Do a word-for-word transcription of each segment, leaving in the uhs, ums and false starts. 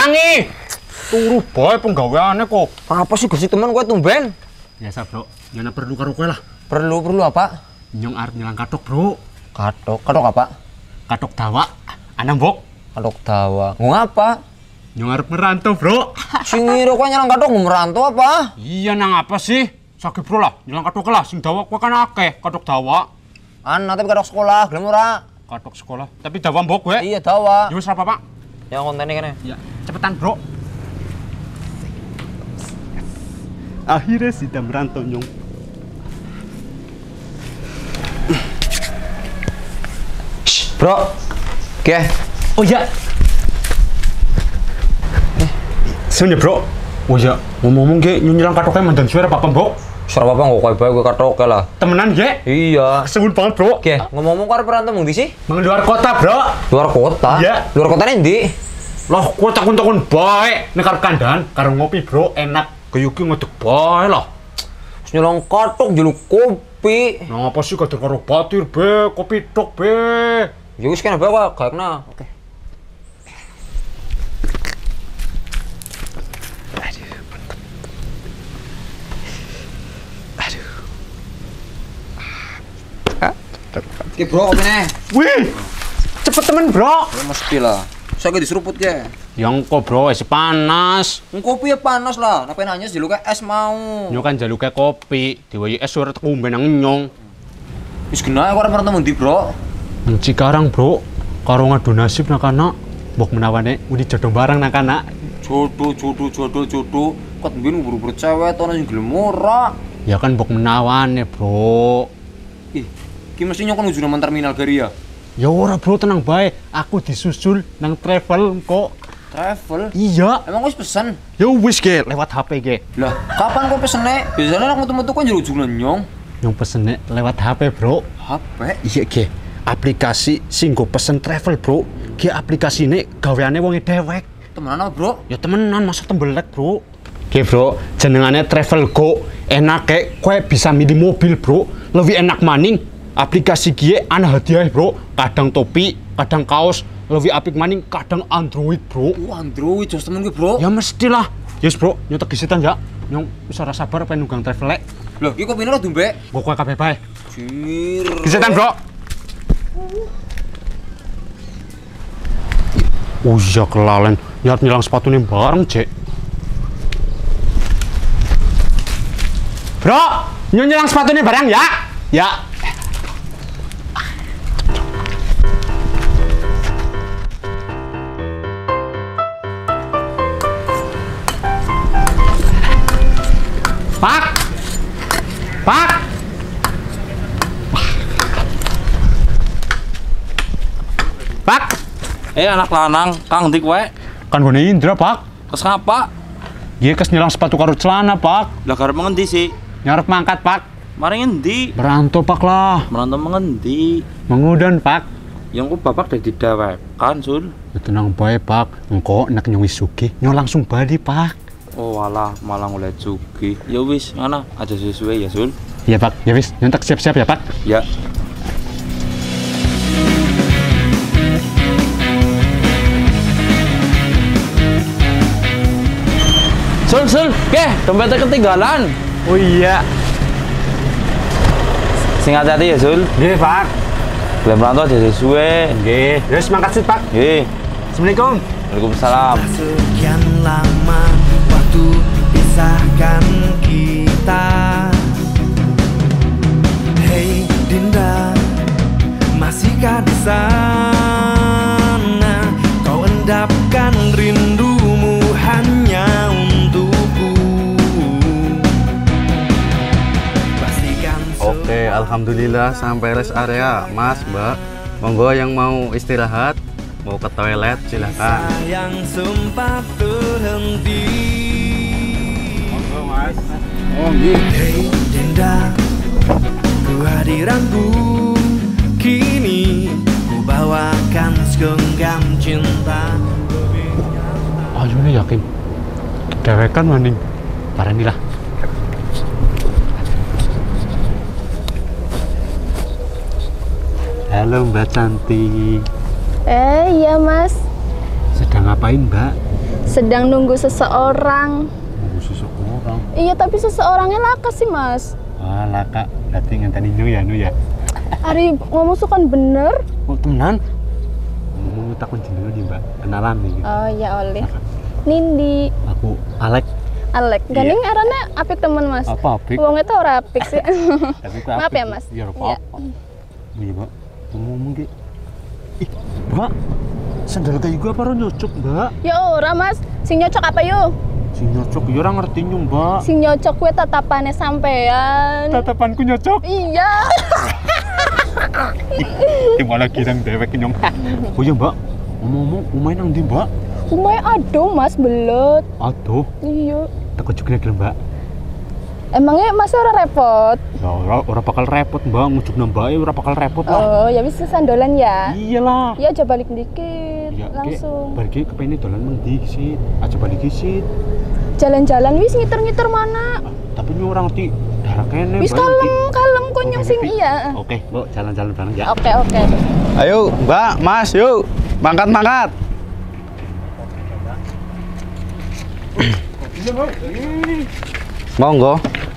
Wangi. Turu bae penggaweane kok. Apa sih Gusti temen kowe tumben? Biasa, Bro. Nyana perlu karo kowe lah. Perlu perlu apa? Nyong arep nyelang katok, Bro. Katok, katok apa? Katok dawa. Ana mbok. Katok dawa. Ngapa? Nyong arep merantau, Bro. Sing ngira kowe nyelang katok merantau apa? Iya nang apa sih? Sakit Bro lah, nyelang katok lah. Sing dawa kowe kan akeh, katok dawa. Ana tapi katok sekolah, gelem ora? Katok sekolah. Tapi dawa mbok kowe. Iya dawa. Ya wis apa, Pak? Ya kontene kene. Ya, cepetan, Bro. Akhirnya sudah merantau, Nyong. Shh, Bro. Oke. Oh ya. Eh, sebenarnya, Bro. Oh ya, ngomong-ngomong ge nyelang katoknya mandan suara apa, Mbok? Suara apa nggak kowe bae kowe katok lah. Temenan ge? Iya. Kesebut banget, Bro. Oke, ngomong-ngomong karo perantau mung ndi sih? Mang luar kota, Bro. Luar kota? Iya. Luar kotane ndi? Loh, kowe takun-takun bae nek arep kandhan karo ngopi, Bro. Enak. Kayuki ngodeg bae lah. Nyolong katok jeluk kopi. Nah, apa sih kader karo batir, be? Kopi tok, be. Ya wis kene bae kok, gak kena. Oke. Aduh. Aduh. Oke, Bro, kopine. Wih. Cepet temen, Bro. Ya mesti lah. Saya diseruput ya. Yang kok, Bro, es panas. Kopi ya panas lah. Napa nanya jeluk es mau. Nyong kan jaluke kopi, diwehi es ora tekumben nang nyong. Wis genah kok ora pernah ndi, Bro. Nang Cikarang, Bro. Karo ngadu nasib nak anak. Mbok menawane udi jodoh barang nak anak. Jodoh, jodoh, jodoh, jodoh. Kok mbien buru-buru cewek to sing gelem ora. Ya kan mbok menawane, Bro. Ih, ki mesti nyong kon ujune nang terminal gari ya. Ya ora, Bro, tenang bae. Aku disusul nang travel kok. Travel? Iya. Emang wis pesen? Ya wis ge, lewat H P ge. Lah, kapan kok pesene? Biasanya aku metu-metu kan njero nyong. Nyong pesene lewat H P, Bro. H P? Iya ge. Aplikasi sing go pesen travel, Bro. Ge aplikasine gaweane wong dewek. Temenan apa, Bro? Ya temenan, masa tembelek, Bro. Ge, Bro, jenengane Travel Go. Enak ke, kowe bisa milih mobil, Bro. Lebih enak maning. Aplikasi gie ana hadiah, Bro. Kadang topi, kadang kaos. Lebih apik maning kadang Android, Bro. Oh, Android jos temen gue, Bro. Ya mestilah. Yes, Bro, nyontek gisitan ya. Nyong wis ora sabar pengen nunggang travel lek. Loh, iki kopine lho dumbe. Mbok kowe kabeh bae. Jir. Gisitan, Bro. Oh iya kelalen. Nyat nyelang sepatune bareng, Cek. Bro, nyong nyelang sepatune bareng ya. Ya. Pak! Pak! Pak! Eh anak lanang, Kang Dik wae. Kan gone Indra, Pak. Kes ngapa? Dia kes nyelang sepatu karo celana, Pak. Lah karep mengendi sih? Nyarep mangkat, Pak. Mari ngendi? Merantau, Pak lah. Merantau mengendi? Mengudan, Pak. Yang ku bapak dari didawek kan, Sul? Ya, tenang bae, Pak. Engko nek nyong wis sugih, nyong langsung bali, Pak. Oh walah, malah ngoleh sugih. Ya wis, ngana aja sesuai ya, Sul. Iya, Pak. Ya wis, nyontek siap-siap ya, Pak. Ya. Sul, Sul, ke, dompetnya ketinggalan. Oh iya. Sing hati-hati ya, Sul. Nggih, Pak. Gelem merantau aja sesuai. Nggih. Ya wis mangkat sih, Pak. Nggih. Assalamualaikum. Waalaikumsalam. Sekian lama waktu pisahkan kita. Hei Dinda, masihkah di sana? Kau endapkan rindumu hanya untukku. Pastikan. Oke, alhamdulillah sampai rest area, Mas, Mbak. Monggo yang mau istirahat, mau ke toilet silakan. Yang sempat terhenti. Monggo, Mas. Oh, nggih. Hei Dinda, kehadiranku kini ku bawakan segenggam cinta. Ayo nih yakin. Dewekan maning. Paranilah. Halo Mbak cantik. Eh, iya Mas. Sedang ngapain Mbak? Sedang nunggu seseorang. Nunggu seseorang. Iya, tapi seseorangnya laka sih, Mas. Ah, laka. Berarti ngenteni nu ya, nu ya. Ari ngomong sukan bener. Oh, temenan. Ngomong takon jenenge di, Mbak. Kenalan nih. Oh, ya oleh. Nindi. Aku Alek. Alek. Gandeng iya. Arane apik temen, Mas. Apa apik? Wong itu ora apik sih. Tapi aku Maaf apik. ya, Mas. Iya, apa? Iya, Mbak. Ngomong ki. Ih, Mbak. Sandal kayak gue apa nyocok, Mbak? Ya ora, Mas. Sing nyocok apa yo? Sing nyocok ya ora ngerti nyung, Mbak. Sing nyocok kuwi tatapane sampean. Tatapanku nyocok. Iya. Ih, malah kirang dewek nyong. Oh iya, Mbak. Ngomong-ngomong, umay nang ndi, Mbak? Umay aduh, Mas, belet. Aduh. Iya. Tak ujugnya gelem, Mbak. Emangnya Mas ora repot? Ya ora ora bakal repot, Mbak. Ngujuk nambah ora bakal repot lah. Oh, ya wis sandolan ya. Iyalah. Iya, aja balik dikit. Ya, langsung. Bagi kepene dolan mendhi sih. Aja balik sih. Jalan-jalan wis ngiter-ngiter mana? Ah, tapi ini orang ngerti darah kene. Wis kalem, kalem kunyuk sing iya. Oke, Mbak, jalan-jalan bareng ya. Oke, oke. Ayo, Mbak, Mas, yuk. Mangkat-mangkat. Monggo.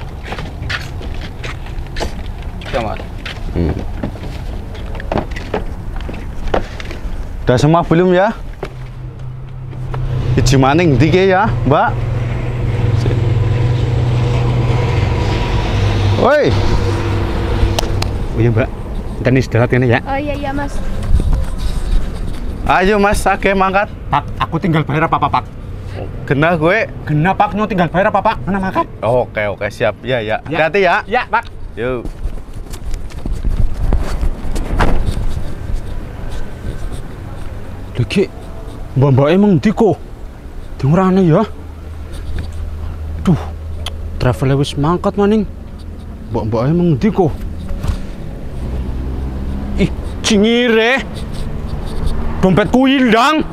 Ya, Mas. Hmm. Udah semua belum ya? Iji maning ndi ke ya, Mbak? Woi. Oh iya, Mbak. Tani sedarat kene ya. Oh iya iya, Mas. Ayo Mas, ake mangkat. Pak, aku tinggal bayar apa, Pak? Genah gue. Genah, Pak. Nyo tinggal bayar apa, Pak? Mana mangkat? Oke, oke, siap. Ya, ya. Ya. Hati-hati ya. Ya, Pak. Yuk. Lagi, mbak-mbak emang di kok? Dengerane ya? Duh, travel wis mangkat maning. Mbak-mbak emang di kok? Ih, cingire. Dompetku hilang.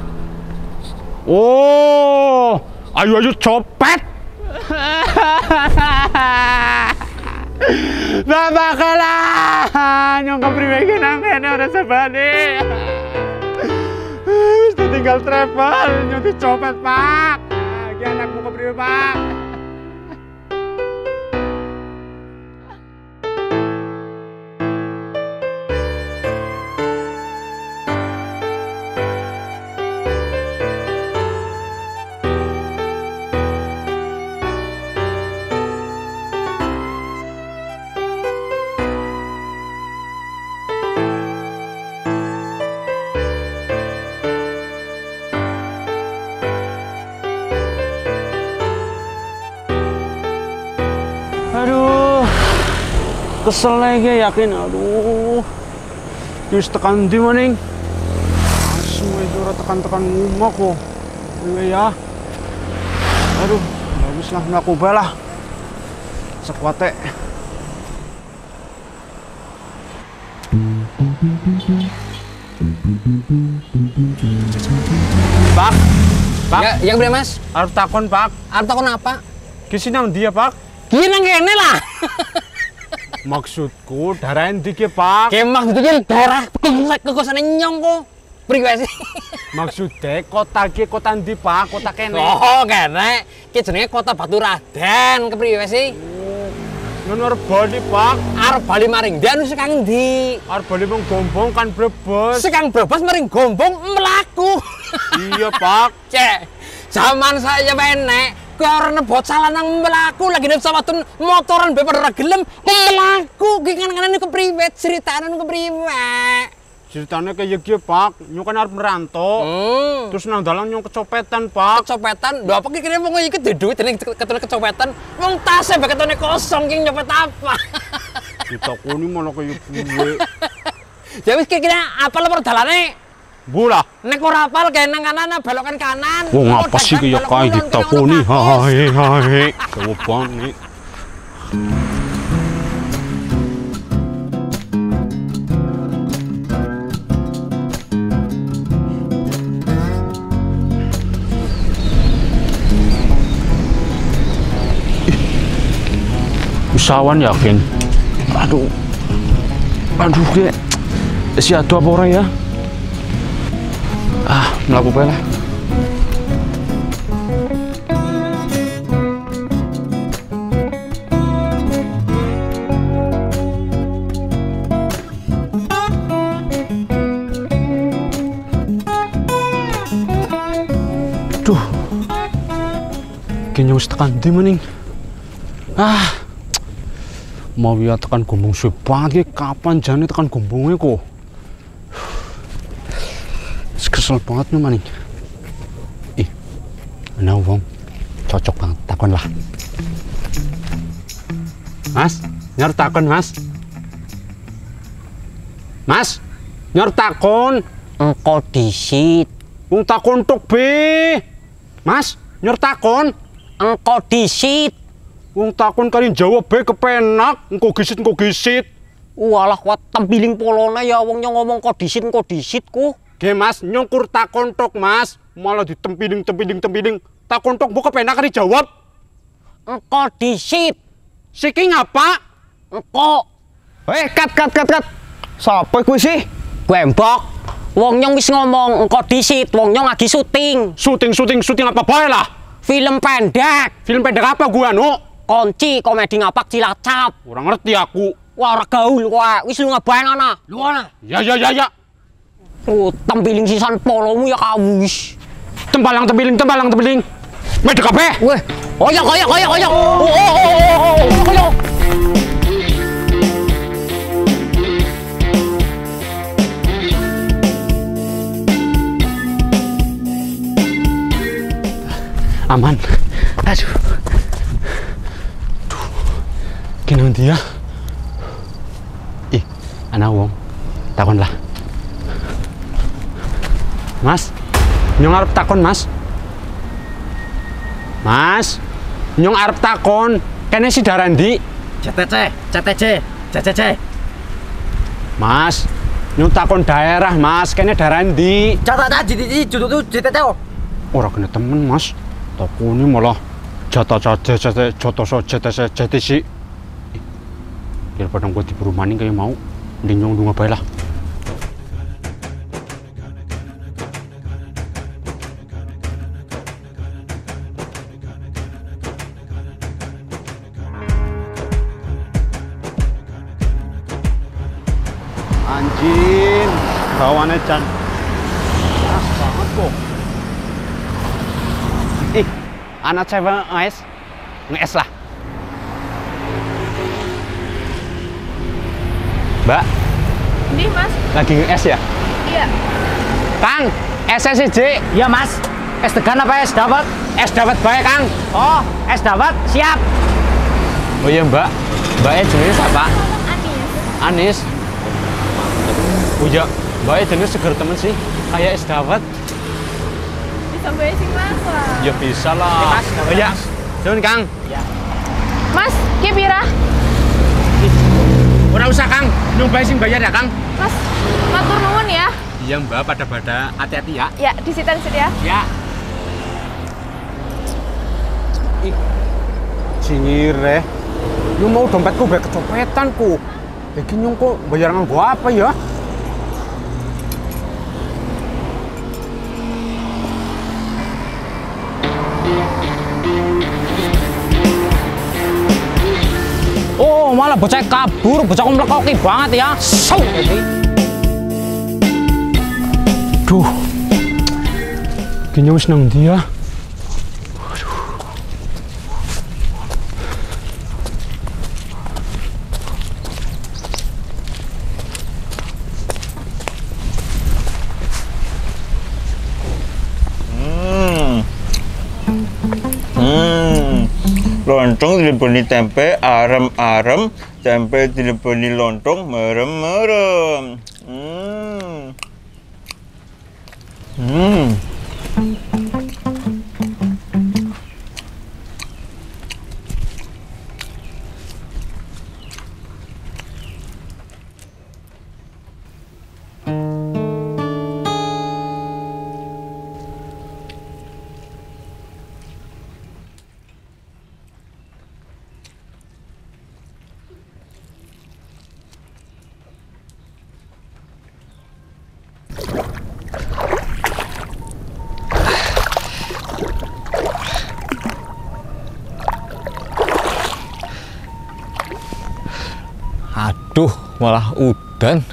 Oh, ayo ayo copet. Bapak kalah. Nyong kepriwe nang kene ora sabane. Wis tinggal travel, nyong dicopet, Pak. Iki anakmu kepriwe, Pak? Aduh, kesel lagi yakin. Aduh, wis tekan di maning. Asu itu ora tekan-tekan ngomong kok. Iya ya. Aduh, bagus lah mlaku bae lah. Sekuate. Pak, Pak. Ya, yang berapa, Mas? Arep takon, Pak. Arep takon apa? Kisi nang dia, Pak? Ki nang kene lah. Maksudku darah endi ki, Pak? Ki maksudnya daerah kekosane nyong kok. Priwe sih? Maksudnya kota ki kota endi, Pak? Kota kene. Oh, kene. Ki jenenge Kota Baturaden, kepriwe sih? Ngono arep Bali, Pak. Arep Bali maring ndi anu sekang ndi? Arep Bali mung Gombong kan Brebes. Sekang Brebes maring Gombong mlaku. Iya, Pak. Cek. Zaman saya enek ora nebot salah nang mlaku lagi nek sawatun motoran be pada gelem mlaku ki kan-kanane kepriwe critane kepriwe. Ceritanya kayak gitu, Pak. Nyong kan arep merantau. Hmm. Terus nang dalan nyong kecopetan, Pak. Kecopetan? Lho apa ki kene wong iki duwe duit ning ketone kecopetan. Wong tase mbek ketone kosong ki nyopet apa? Ditakoni malah kayak gue. Ya wis kira apa lho dalane? Bola. Nek ora apal kae nang kanan belokan kanan. Wong apa sih kayak kae ditakoni? Hahe hahe. Jawaban nih. Usahawan yakin. Aduh. Aduh, Dek. Si ado apa ora ya? Ah, mlaku bae lah. Aduh. Kayaknya wis tekan ndi maning. Ah. Mau ya tekan gombong suwe banget kapan jane tekan gombongnya kok. Kesel banget nih maning. Ih. Ana wong cocok banget takon lah. Mas, nyor takon Mas. Mas, nyor takon. Engko disit. Wong takon tok be. Mas, nyor takon. Engko disit. Wong takon kali jawab be kepenak, engko gisit engko gisit. Walah kuat tempiling polone ya wong nyong ngomong kok disit engko disit ku. Ge Mas, nyongkur takon tok Mas, malah ditempiling tempiling tempiling. Takon tok mbok kepenak kali jawab. Engko disit. Siki ngapa? Engko. Eh, kat kat kat kat. Sapa kuwi sih? Gwembok. Wong nyong wis ngomong engko disit, wong nyong lagi syuting. Syuting syuting syuting apa bae lah. Film pendek. Film pendek apa gua anu? Konci komedi ngapak Cilacap. Ora ngerti aku. Wah, ora gaul kowe. Wis lu ngabain ana. Lu ana. Ya ya ya ya. Oh, tempiling sisan polomu ya kawis. Tembalang tempiling tembalang tempiling. Medek kabeh. Weh, oyok oyok oyok oyok. Oh, oh, oh, oh, oyok. Aman. Aduh. Duh. Kena dia. Ih, ana wong. Takon lah. Mas, nyong arep takon Mas. Mas, nyong arep takon. Kene si Darandi. C T C, C T C, C T C. Mas, nyong takon daerah Mas. Kene Darandi. Jatah jadi judul tuh C T C. Ora kena temen Mas. Takoni malah jatah jatah jatah jatah jatah jatah jatah si. Daripada gue diburu maning kayak mau, mending nyong dunga bae lah. Anjing, bawaannya Chan. Keras banget kok. Ih, anak cewek nge-es, nge-es lah. Mbak, Ini Mas. lagi nge-es ya? Iya. Kang, S S J. Iya Mas. Es degan apa es dawet? Es dawet bae, Kang. Oh, es dawet siap. Oh iya Mbak, Mbaknya jenis apa? Anis. Anis. Oh iya, Mbaknya jenis seger temen sih, kayak es dawet. Bisa bayar sing Mas lah. Ya bisa lah. Ya, Mas. Oh iya, Jun Kang. Mas, ki pira? Ora usah Kang, nyobain sing bayar ya Kang. Mas, matur nuwun ya. Iya Mbak, pada-pada hati-hati ya. Ya, disitan sit ya. Ya. Ih, cingire. Lu mau dompetku bayar kecopetan ku. Lagi nyong kok bayar nganggo apa ya? Oh, malah bocah kabur, bocah komplek banget ya. Sau. Duh. Kayaknya wis nang dia. Lontong dileboni tempe arem-arem, tempe dileboni lontong merem-merem. Hmm. Hmm. Aduh, malah udan.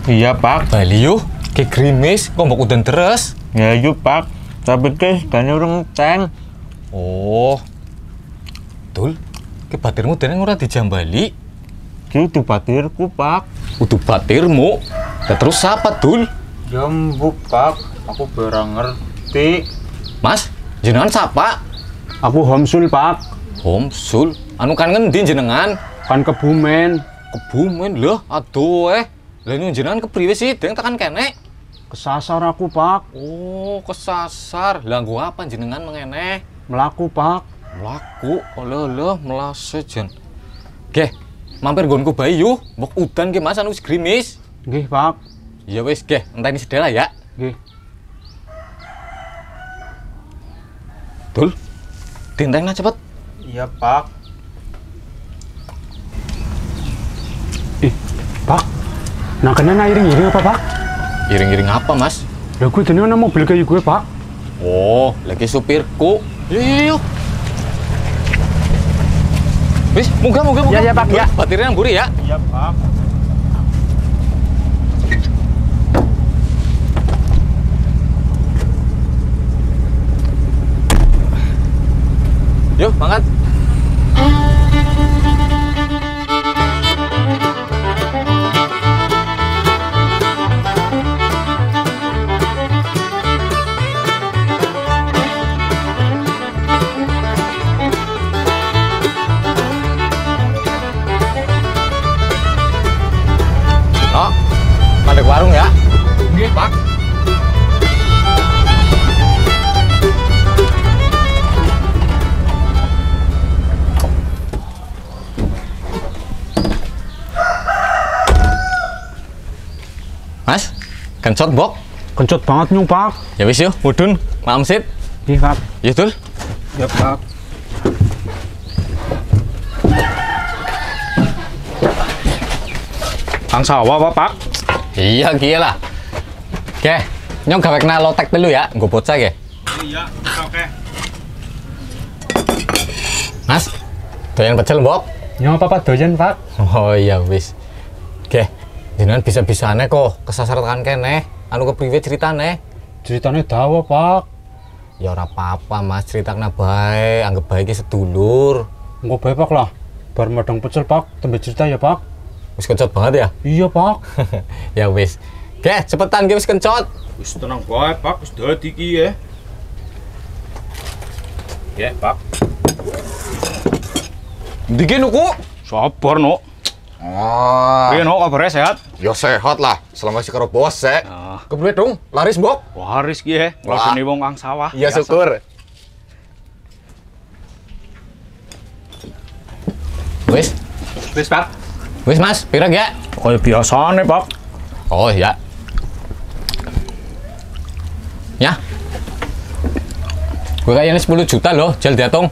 Iya, Pak. Bali yuk, ke grimis, kok mbok udan terus. Ya yuk, Pak. Tapi ke gane urung ceng. Oh. Dul, ke batirmu dene ora dijambali. Ki udu batirku, Pak. Udu batirmu. Lah terus apa, Dul? Ya mbuk, Pak. Aku barang ngerti. Mas, jenengan sapa? Aku Homsul, Pak. Homsul? Anu kan ngendi jenengan? Kan Kebumen. Kebumen lho, aduh eh. Lah nyun jenengan kepriwe sih? Deng tekan kene. Kesasar aku, Pak. Oh, kesasar. Lah nggo apa jenengan mengeneh? Melaku, Pak. Melaku? Oleh-oleh melase jen. Ge, mampir nggonku bayi yuk. Mbok udan ge Mas anu wis grimis. Nggih, Pak. Ya wis, ge, enteni sedela ya. Nggih. Dul. Dintengna cepet. Iya, Pak. Ih, Pak. Nah, kena na iring-iring apa, Pak? Iring-iring apa, Mas? Ya gue tadi ana mobil kayak gue, Pak. Oh, lagi supirku. Yuk, yuk, yuk. Wis, munggah, munggah, munggah. Ya, ya, Pak, ya. Batirnya yang buri ya. Iya, Pak. Yuk, mangkat. Oh, mandek warung ya? Nggih, Pak. Mas, kencot bok. Kencot banget nyung, Pak. Ya wis yuk, mudun, malam sit. Nggih, Pak. Ya Dul. Ya, Pak. Kang sawah apa, Pak? Iya, kia lah. Oke, nyong gawe kena lotek dulu ya, nggo bocah ge. Iya, oke. Mas, doyan pecel, Mbok? Nyong apa, Pak? Doyan, Pak. Oh iya wis. Oke, jenengan bisa-bisane kok kesasar tekan kene. Anu kepriwe ceritane? Ceritanya dawa, Pak. Ya ora apa-apa, Mas, critakna bae, anggap bae iki sedulur. Engko bae, Pak lah. Bar madang pecel, Pak. Tembe cerita ya, Pak. Wis kencot banget ya? Iya, Pak. Ya wis. Oke, cepetan ge wis kencot. Wis tenang bae, Pak. Wis dadi iki ya. Ya, Pak. Diki nuku. Sabar, no. Oh. Piye, no? Kabarnya sehat? Ya sehat lah, selama si karo bos sek. Ah. Kepriwe dong? Laris, Mbok? Waris ki ya. Nglakoni wong kang sawah. Iya, Biasa. syukur. Wis. Wis, Pak. Wis, Mas, pira ya? Kayak biasane, Pak. Oh ya. Ya. Gue kayaknya sepuluh juta loh, jal diatung.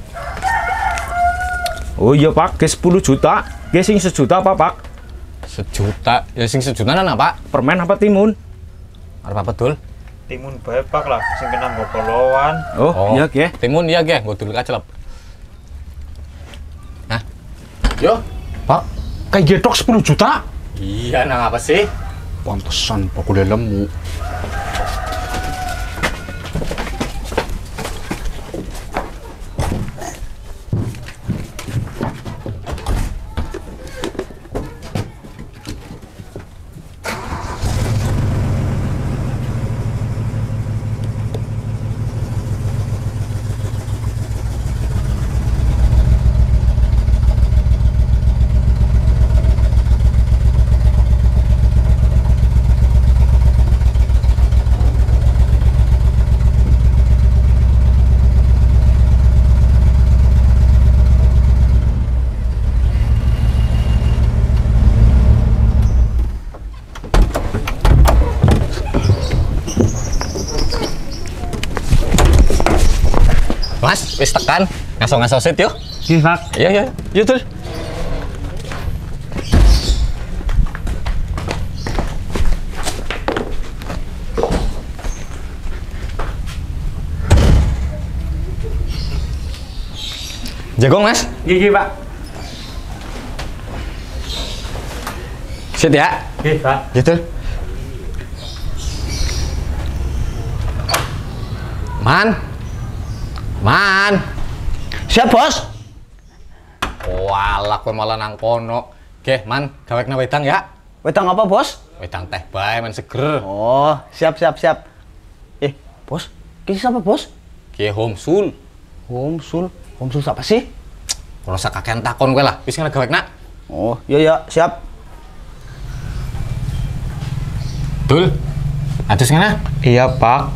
Oh iya, Pak. Ke sepuluh juta. Ke sing sejuta apa, Pak? Sejuta. Ya sing sejuta nana, Pak. Permen apa timun? Apa betul? Timun bae, Pak lah. Sing kena nggo polowan. Oh, iya, Ki. Timun iya, Ge. Gue dulu kacelep. Nah. Yo, Pak. Kayak getok sepuluh juta. iya, nang apa sih? Pantesan Pak kuliah lemu. Mas, wis tekan. Ngaso-ngaso sit yuk. Iya, Pak. Iya, iya. Yuk, Dul. Jagung, Mas. Gigi, Pak. Sit ya. Gigi, Pak. Gitu. Man. Man. Siap, Bos. Walah, kowe malah nang kono. Oke, Man, gawekna wedang ya. Wedang apa, Bos? Wedang teh bae, men seger. Oh, siap siap siap. Eh, Bos, ki siapa, Bos? Ki Homsul. Homsul. Homsul siapa sih? Ora usah kakean takon kowe lah. Wis ngene gawekna. Oh, iya ya, siap. Dul. Atus ngene? Iya, Pak.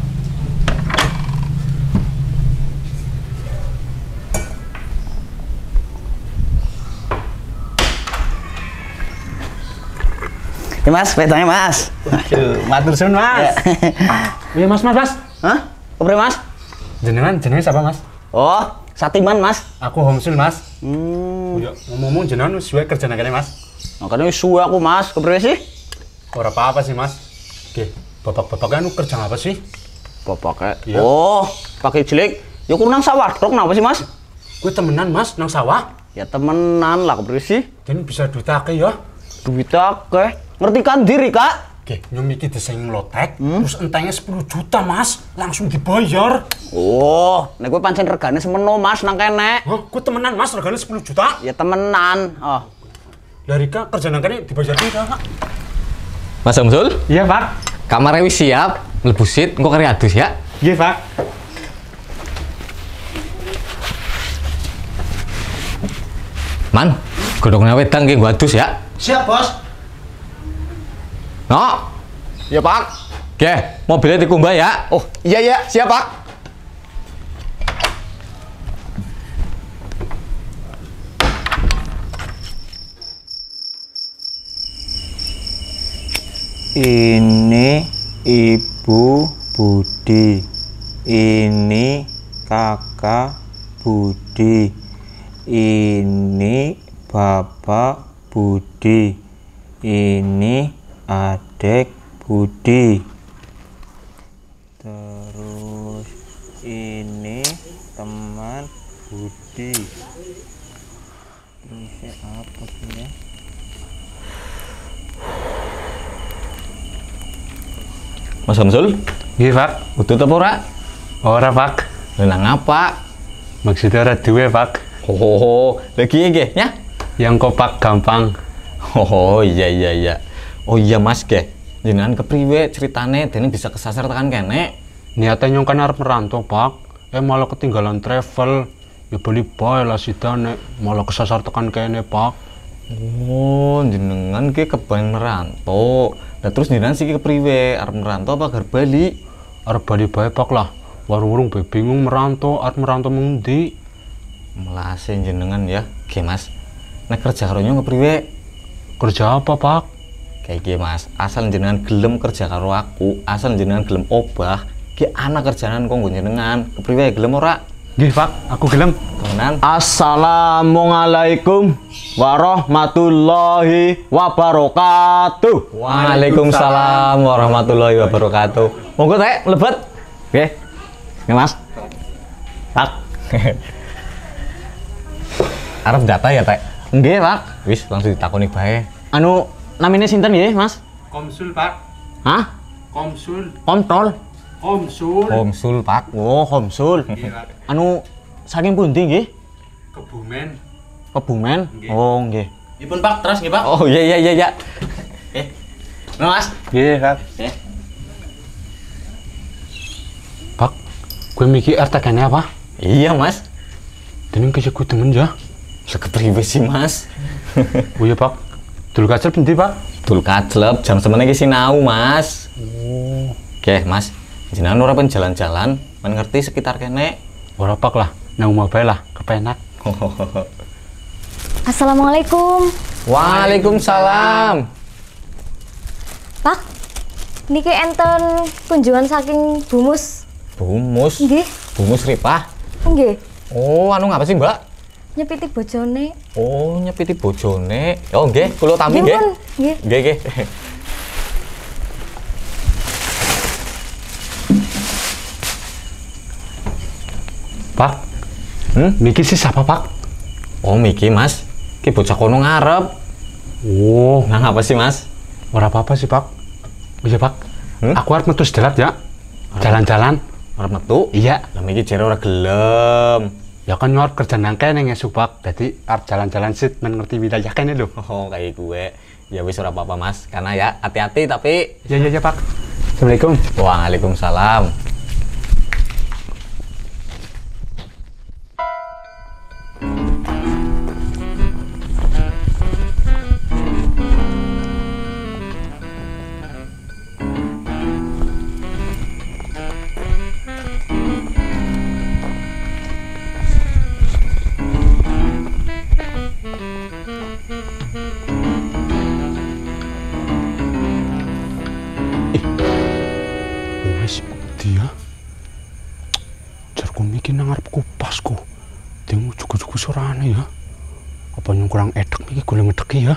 Ya, Mas, wedangnya, Mas. Aduh, matur suwun, Mas. Iya, Mas, Mas, Mas. Hah? Kepriye, Mas? Jenengan jenenge siapa, Mas? Oh, Satiman, Mas. Aku Homsul, Mas. Hmm. Ya, ngomong-ngomong jenengan wis suwe kerja nang kene, Mas. Makanya wis suwe aku, Mas. Kepriye sih? Ora apa-apa sih, Mas. Oke, bapak-bapak anu kerja apa sih? Bapak Iya. Oh, pakai jelek. Ya kurang sawah dok, kenapa sih, Mas? Gue temenan, Mas, nang sawah. Ya temenan lah, kepriye sih? Dan bisa duit akeh ya. Duit akeh. Ngerti kan diri, Kak? Oke, nyum iki desain lotek, terus entengnya sepuluh juta, Mas. Langsung dibayar. Oh, nek kowe pancen regane semeno, Mas, nang kene. Hah, gue temenan, Mas, regane sepuluh juta. Ya temenan. Oh. Lah Rika kerja nang kene dibayar pira, Kak? Mas Homsul? Iya, Pak. Kamarnya wis siap. Mlebu sit, engko kari adus ya. Iya, Pak. Man, godhongnya wedang nggih nggo adus ya. Siap, Bos. No. Ya, Pak. Oke, mobilnya dikumbah ya. Oh, iya ya, siap, Pak. Ini Ibu Budi, ini Kakak Budi, ini Bapak Budi, ini Adik Budi, terus ini teman Budi. Ini apa sih ya? Mas Homsul? Iya, Pak. Udut apa ora? Ora, Pak. Lah ngapa? Maksudnya ora duwe, Pak. Oh, lagi nggih ya? Yang kopak gampang. Oh, iya iya iya. Oh iya, Mas nggih. Jenengan kepriwe ceritane dene bisa kesasar tekan kene? Niatnya nyong kan arep merantau, Pak. Eh malah ketinggalan travel. Ya beli bae lah sidane, malah kesasar tekan kene, Pak. Oh, jenengan ki keban merantau. Lah terus jenengan siki kepriwe? Arep merantau apa gar bali? Arep bali bae, Pak lah. Warung-warung be bingung merantau, arep merantau mengendi? Melase jenengan ya. Oke, Mas. Nek kerja karo nyong kepriwe? Kerja apa, Pak? Kayak gini, Mas. Asal jenengan gelem kerja karo aku, asal jenengan gelem obah, ki ana kerjaan kanggo jenengan. Kepriwe gelem ora? Nggih, Pak, aku gelem. Temenan. Assalamualaikum warahmatullahi wabarakatuh. Waalaikumsalam warahmatullahi wabarakatuh. Monggo Teh, lebet. Nggih. Nggih, Mas. Pak. Arep data ya, Teh? Nggih, Pak. Wis langsung ditakoni bae. Anu namine sinten nggih, Mas? Komsul, Pak. Hah? Komsul. Kontrol. Komsul. Homsul, Pak. Oh, Homsul. Anu saking pundi nggih? Kebumen. Kebumen. Oh, nggih. Dipun Pak, terus nggih Pak. Oh, iya iya iya iya. Eh. Nah, Mas. Nggih, Pak. Eh. Pak, gue mikir R T K-nya apa? Iya, Mas. Dening kaya gue temen ya. Lah kepriwe sih, Mas? Oh iya, Pak. Dulu kacel endi, Pak? Dul kajlep jam semene iki sinau, Mas. Oh. Oke, Mas. Jenengan ora pen jalan-jalan, men ngerti sekitar kene. Ora, Pak lah. Nang omah bae lah, kepenak. Assalamualaikum. Waalaikumsalam. Pak, niki enten kunjungan saking Bumus. Bumus. Nggih. Bumus Ripah. Nggih. Oh, anu ngapa sih, Mbak? Nyepiti bojone. Oh, nyepiti bojone. Oh, nggih, kula tampi nggih. Nggih. Nggih, nggih. Pak, Hmm? niki sih siapa, Pak? Oh, Miki, Mas. Ki bocah kono ngarep. Oh, Nah, ngapa sih, Mas? ora apa-apa sih, Pak. Iya, Pak. Hmm? Aku harus metu sedalat ya. Jalan-jalan. Arep metu? Iya. Lah iki jare ora gelem. Ya kan nyor kerja nang kene esuk Pak. Dadi arep jalan-jalan sit men ngerti wilayah kene lho. Oh, kayak gue. Ya wis ora apa-apa, Mas. Karena ya hati-hati tapi Ya ya ya Pak. Assalamualaikum. Waalaikumsalam. Wes dia. Jarku mikir nang arep kupasku. Demu cukup-cukup sorane ya. Apa yang kurang edek iki golek ngedeki ya.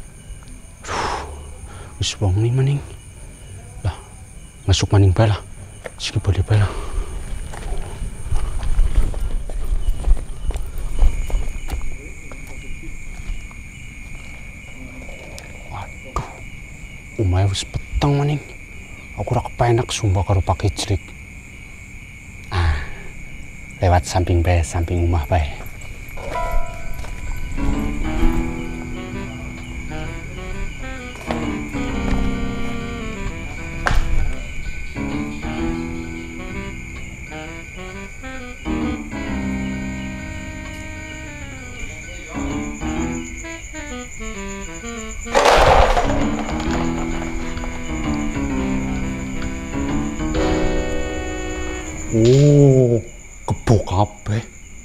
Wis wong ni maning. Lah, masuk maning bae lah. Siki boleh bae lah. Waduh. Omahe wis peteng maning. Aku ora kepenak sumpah karo Pak Ijrik. Ah. Lewat samping bae, samping omah bae. Oh, kebo kabeh.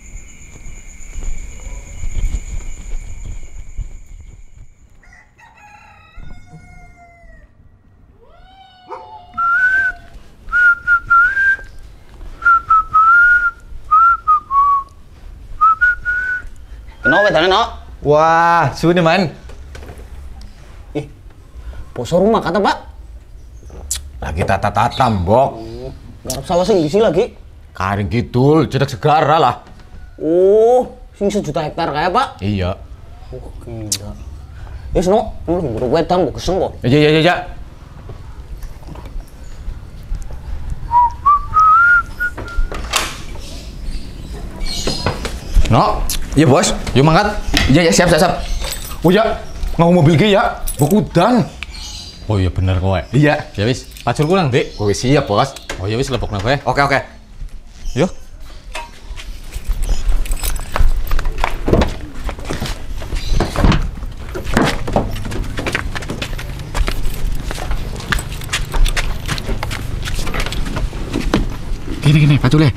Kenapa wedane, Nok? Wah, suwe man. Ih. Poso rumah kata, Pak. Lagi tata-tata, Mbok. Garap sawah sing isi lagi. Karing kidul, cedek segara lah. Oh, sing sejuta hektar kayak, Pak. Iya. Oh, gila. Wis, Nok, lu buru wedang mbok keseng kok. Iya, iya, iya, iya. No, iya bos, yuk mangkat. Iya, ya siap, siap, siap. Oh ya, ngau mobil ge ya, bok udan. Oh iya bener kowe. Iya. Ya wis, pacul kurang, Dik. Oh wis siap, Bos. Oh ya wis lebokna kowe. Oke, oke. Yuk. Gini gini, pacule.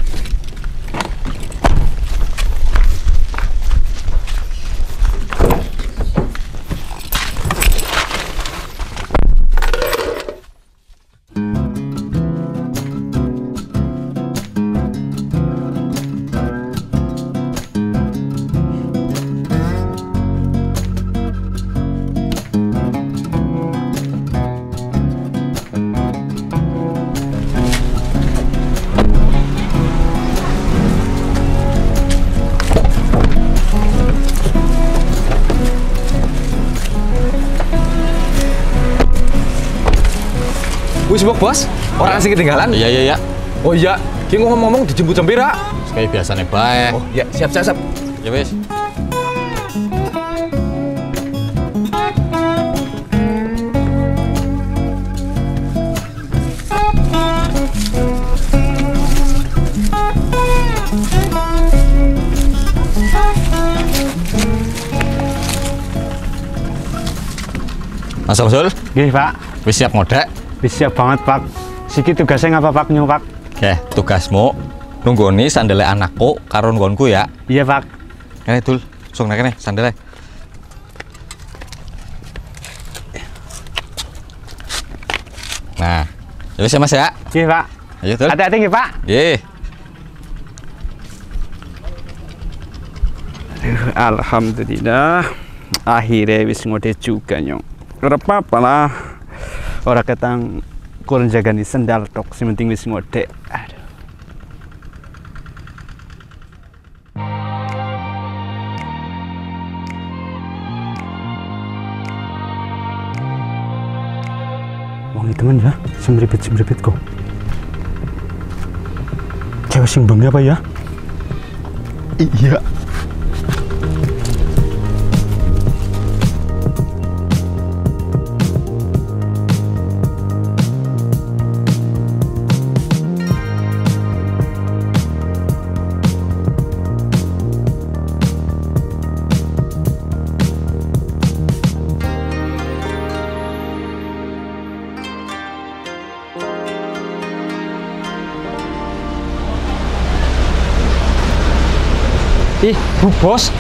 Wis bok bos, orang asing ketinggalan. Iya iya iya. Oh iya, ki ngomong-ngomong dijemput jam pira? Kayak biasane bae. Oh iya, siap siap siap. Ya wis. Mas Samsul? Nggih, Pak. Wis siap ngodek? Wis siap banget, Pak. Siki tugasnya ngapa, Pak? Nyu, Pak. Oke, tugasmu nunggoni sandale anakku karo nggonku ya. Iya, Pak. Kene dul, sung nek kene sandale. Nah, ya wis ya Mas ya. Nggih, Pak. Ayo dul. Hati-hati nggih, Pak. Nggih. Alhamdulillah. Akhirnya wis ngode juga, Nyong. Ora apa-apa lah. Ora ketang kurang jagani sendal tok, sing penting wis ngode. Aduh. Wong temen ya, semripit-semripit kok. cewek sing bengi apa ya? Iya. Ih, Bu Bos.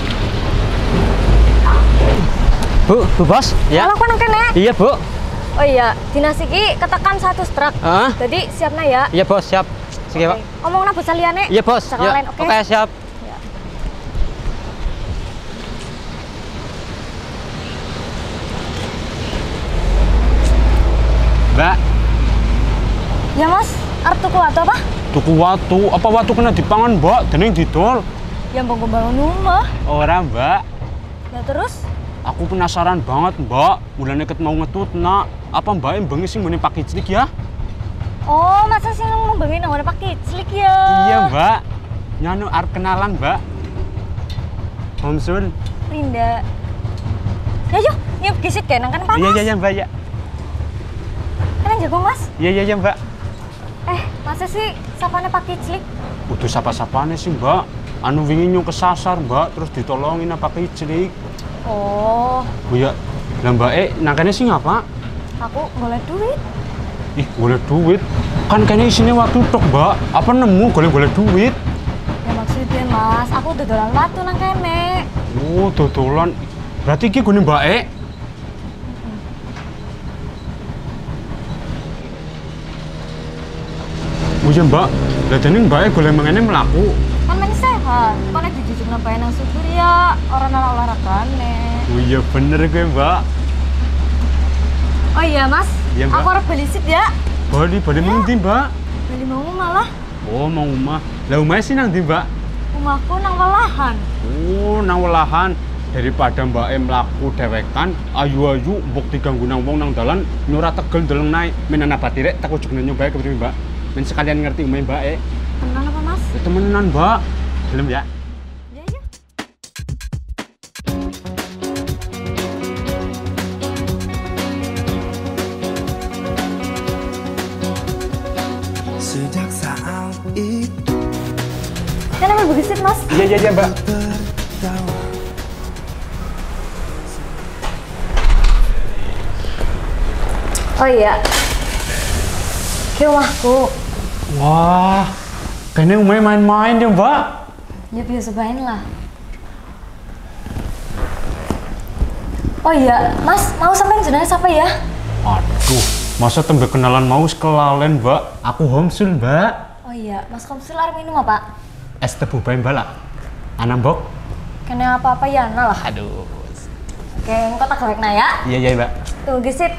Bu, Bu Bos, ya. Halo, kok nang kene? Iya, Bu. Oh iya, dinas iki ketekan satu truk. Heeh. Jadi siapna ya. Iya, Bos, siap. Sige, Pak. Omongna bocah liyane. Iya, Bos. Sekalian, Ya, oke? Oke, siap. Mbak, Ya Mas, arep tuku watu apa? tuku watu, apa watu kena dipangan, Mbak? Dening didol. Ya mbok bangun rumah. Ora, Mbak. Ya terus? Aku penasaran banget, Mbak. Mulane ket mau ngetut, nak. Apa Mbak yang bengi sing muni pakai cilik ya? Oh, masa sih mau bengi nang Pak Kiclik ya? Iya, Mbak. Nyanu arep kenalan, Mbak. Homsun. Rinda. Ya yuk, nyup gisit kayak nang kan panas. Iya, iya, iya, Mbak, ya. Kan jago Mas. Iya, iya, iya, Mbak. Eh, masa sih sapane Pak Kiclik? Udah sapa-sapane sih, Mbak. Anu wingi nyung kesasar, Mbak, terus ditolongin apa kicilik. Oh, Oh iya, lah Mbak E, nakane sih ngapa? aku golek duit. Ih, golek duit. Kan kayaknya isinya waktu tok, Mbak. Apa nemu golek-golek duit? Ya maksudnya Mas, aku dodolan watu nang kene. Oh, dodolan. Berarti iki gone Mbak E. Oh iya, Mbak. Lah dene Mbak E golek mengene mlaku. Kan men sehat, kan nek dijujukna bae nang subur ya ora nang olahragane. Oh iya bener gue, Mbak. Oh iya Mas, Iya, Mbak. aku harus beli sit ya. Bali, bali Ya. nang ndi, Mbak? Beli mau malah, Oh, mau omah. Lah omah sih nang ndi, Mbak? rumahku nang walahan. Oh, nang welahan. Daripada Mbak E mlaku dewekan, ayu-ayu mbok diganggu nang wong nang dalan, nyora tegel ndeleng naik. Men ana batirek tak ujug nyobae kepriye, Mbak? Men sekalian ngerti umeh Mbak E. Tenan apa Mas? Ya, temenan, Mbak. Gelem ya? Ya ya. Sejak saat itu Kan ambil begisit Mas. Iya, iya, iya, Mbak. tahu Oh iya. Ke rumahku. Wah, kayaknya umeh main-main ya, Mbak. Ya biasa bain lah. Oh iya, Mas, mau sampein jenenge siapa ya? Aduh, masa tembe kenalan mau sekelalen, Mbak. Aku homsul, Mbak. Oh iya, Mas Komsul arep minum apa? Es tebu bae, Mbak lah. Ana mbok? Kena apa-apa ya, nah lah. Aduh. Oke, engko tak gawekna ya. Iya, iya, Mbak. Tuh, gisit.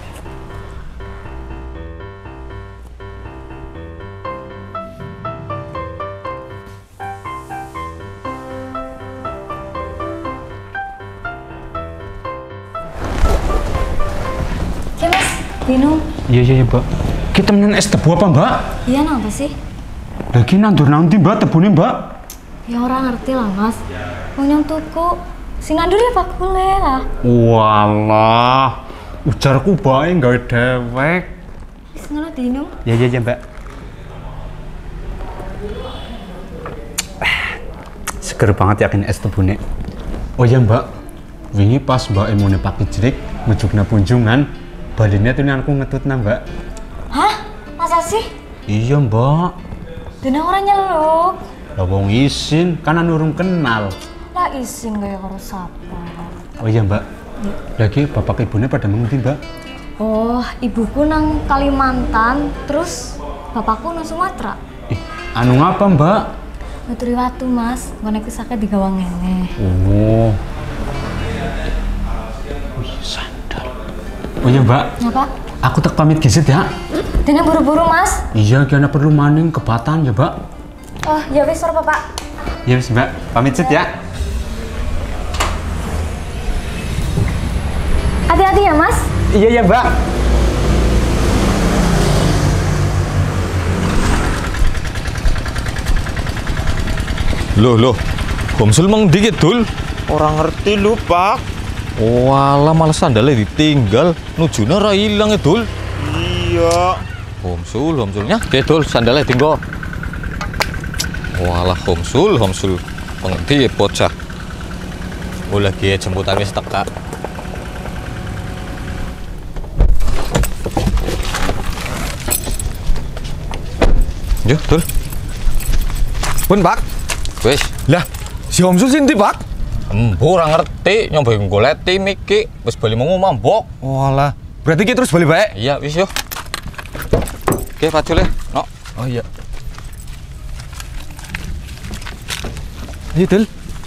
Oke, Mas, minum. Iya, iya, iya, Mbak. Kita temenan es tebu apa, Mbak? Iya, napa sih? Lagi nandur nanti, Mbak, tebune, Mbak. Ya orang ngerti lah, Mas. Mau nyong tuku. Sing nandur ya Pak boleh lah. Walah, ujarku bae gawe dewek. Wis ngono diinum. Ya, ya, ya, Mbak. Seger banget yakin es tebune. Oh ya, Mbak. Wingi pas Mbak emone pake jerik ngejukna kunjungan, baline tuh aku ngetutna, Mbak. Hah? Masa sih? Iya, Mbak. Dene orang nyeluk. Lah wong isin, kan anu urung kenal. Lah isin gaya karo sapa. Oh iya, Mbak. Lagi bapak ibunya pada mengerti, Mbak? Oh, ibuku nang Kalimantan, terus bapakku nang Sumatera. Ih, anu ngapa, Mbak? Nuturi watu, Mas. Ngene iki sakit digawang ngene. Oh. Wih, sandal. Oh iya, Mbak. Ngapa? Aku tak pamit gisit ya. Dene buru-buru, Mas. Iya, karena perlu maning ke Batan ya, Mbak. Oh, ya wis ora Bapak. Ya wis, Mbak. Pamit sit ya. Hati-hati ya, Mas. Iya, ya, Mbak. Loh, loh. Homsul mang dikit, Dul. Orang ngerti lu, Pak. Walah, malah sandalnya ditinggal. Nujuna ra ilang ya, Dul. Iya. Homsul, Homsulnya. Oke, Dul, sandalnya tinggal. Walah, Homsul, Homsul. Pengerti ya, bocah. Oh, lagi ya jemputan wis teka. Yo, Dul. Pun, Pak. Wis. Lah, si Homsul sih ndi, Pak? Embo ora ngerti, nyoba goleti miki, wis bali mau mambok. Walah, berarti kita terus balik baik? Iya, wis yo. Oke, pacul ya. No. Oh iya. Ayo, Dul.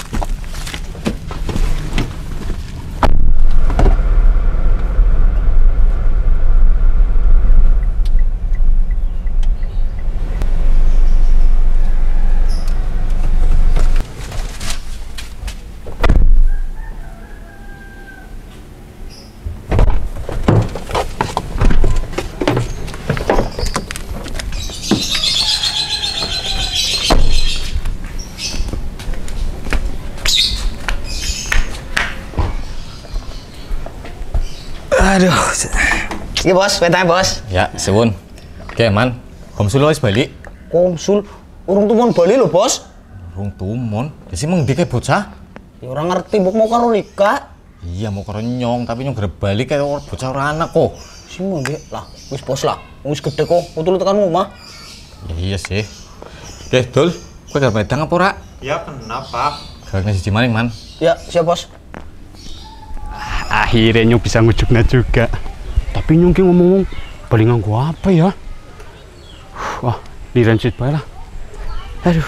Aduh. Iki bos, betanya bos. Ya, sewun. Oke, man. Homsul wis balik. Homsul, urung tumon bali lho bos. Urung tumon. Dadi mung dike bocah. Ya ora ngerti mbok mau karo Rika. Iya, mau karo nyong, tapi nyong greb balik kayak bocah ora anak kok. Sing ngombe lah, wis bos lah. Wis gede kok, utul tekan omah. Iya sih. Oke, Dul. Kowe garep medang apa ora? Ya kenapa? Garep siji maning, man. Ya, siap bos. Akhirnya Nyong bisa ngujuknya juga. Tapi Nyong ki ngomong balik nganggo apa ya? Wah, dirensit bae lah. Aduh.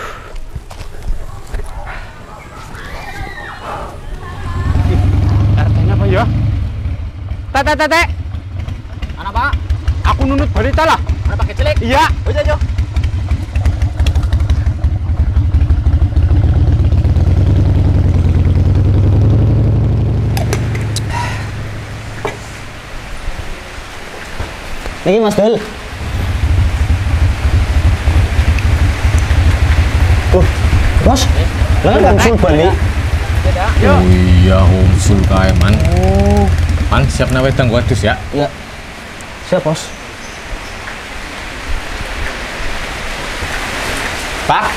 R T-nya apa ya? Tete, tete. Ana Pak? Aku nunut balita lah. Ana pakai cilik? Iya. Wis aja. Ini Mas Dul. Tuh, Bos. Lah Homsul balik. Oh iya, Homsul kae, man. Oh. Man, siap na wedang gua dus ya. Iya. Siap, Bos. Pak.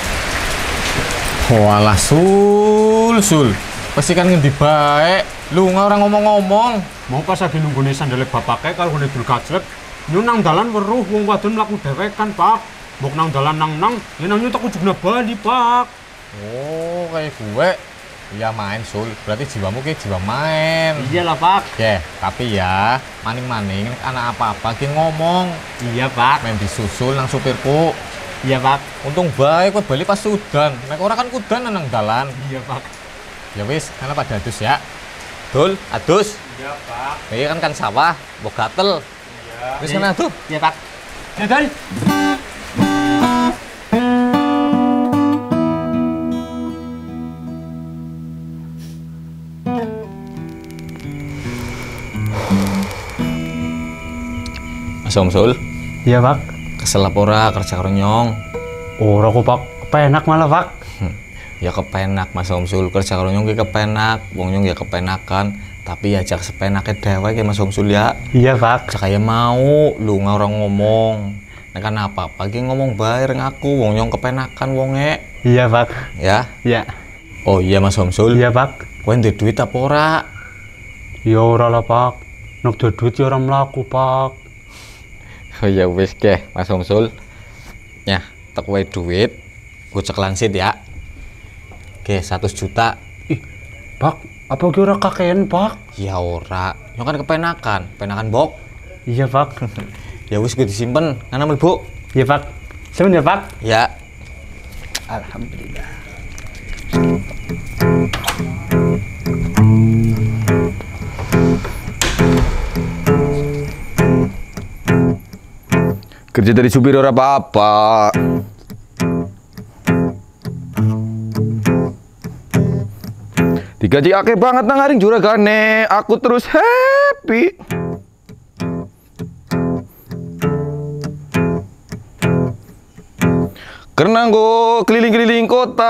Walah, Sul, Sul. Pasti kan ngendi bae. Lu ora ngomong-ngomong. Mau pas lagi nunggune sandale bapake karo ngene dul gajlek. Nyu nang dalan weruh wong wadon mlaku dhewekan, Pak. Mbok nang dalan nang-nang, yen nang nyu tak ujugna bali, Pak. Oh, kayak gue. Iya main, Sul. Berarti jiwamu kayak jiwa main. Iyalah, Pak. Ya, tapi ya, maning-maning anak apa-apa ki ngomong. Iya, Pak. Main disusul nang supirku. Iya, Pak. Untung bae kowe bali pas udan. Nek ora kan kudan nang dalan. Iya, Pak. Ya wis, kana pada adus ya. Dul, adus. Iya, Pak. Iya kan kan sawah, mbok gatel. Iya. Wis kana tuh. Iya, Pak. Ya, Dul. Mas Homsul. Iya, Pak. Kesel apa ora kerja karo nyong? Ora kok, Pak. Kepenak malah, Pak. Ya kepenak Mas Homsul, kerja karo nyong ki kepenak. Wong nyong ya kepenakan, tapi ya jak sepenake dhewe ki Mas Homsul ya. Iya, Pak. Kaya mau lu orang ngomong. Nek kan apa-apa ki ngomong bae reng aku, wong nyong kepenakan wonge. Iya, Pak. Ya? Iya. Oh iya Mas Homsul. Iya, Pak. Kowe ndek duit apa ora? Ya ora lah, Pak. Nek duwe duit ya ora mlaku, Pak. Oh ya wis ke Mas Homsul. Ya, tak wae duit. Gue cek lansit ya. Oke, seratus juta. Ih, Pak, apa ki ora kakean, Pak? Ya ora. Nyong kan kepenakan, kepenakan bok. Iya, Pak. Ya wis gue disimpen. Ngana mlebu. Iya, Pak. Semen ya, Pak? Ya. Alhamdulillah. Kerja dari supir ora apa-apa. Digaji akeh banget nang aring juragane, aku terus happy. Karena gue keliling-keliling kota.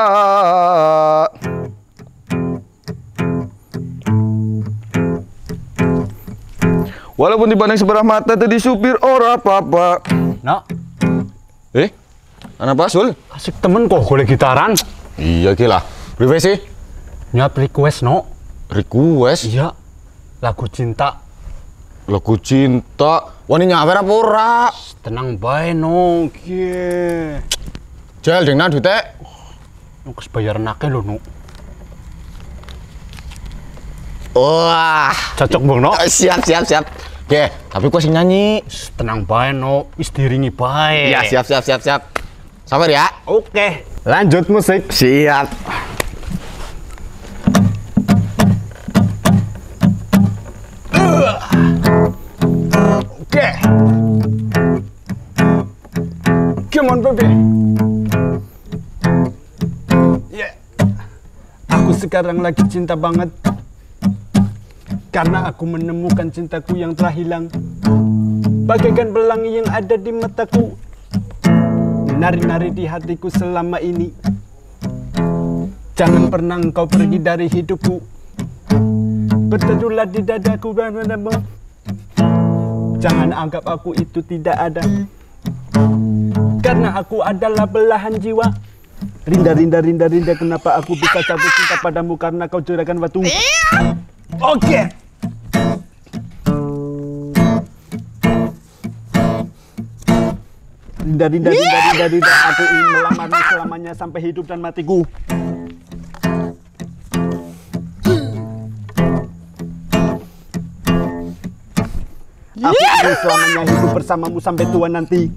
Walaupun dipandang sebelah mata tadi supir ora apa-apa. Nak, Eh, kenapa Sul? asik temen kok golek gitaran. Iya gila. Priwe sih? Nyap request no. Request? Iya. Lagu cinta. Lagu cinta. Wani nyawer apa ora? Tenang bae no. Kie. Jel ding nang dute. Nunggu bayar nake lho no. Wah, Cocok bang no. siap siap siap. Oke, tapi gua sing nyanyi. Tenang bae no. Wis diringi bae. Iya, siap siap siap siap. Sabar ya. Oke. Lanjut musik. Siap. Oke. Come on baby. Yeah. Aku sekarang lagi cinta banget. Karena aku menemukan cintaku yang telah hilang. Bagaikan pelangi yang ada di mataku. Nari-nari di hatiku selama ini. Jangan pernah engkau pergi dari hidupku. Berteduhlah di dadaku. Jangan anggap aku itu tidak ada. Karena aku adalah belahan jiwa. Rinda, rinda, rinda, rinda. Kenapa aku bisa jatuh cinta padamu? Karena kau curahkan batu. Oke. Rinda, rinda, rinda, rinda, rinda. Aku ingin melamarmu selamanya sampai hidup dan matiku. Aku ingin selamanya hidup bersamamu sampai tua nanti.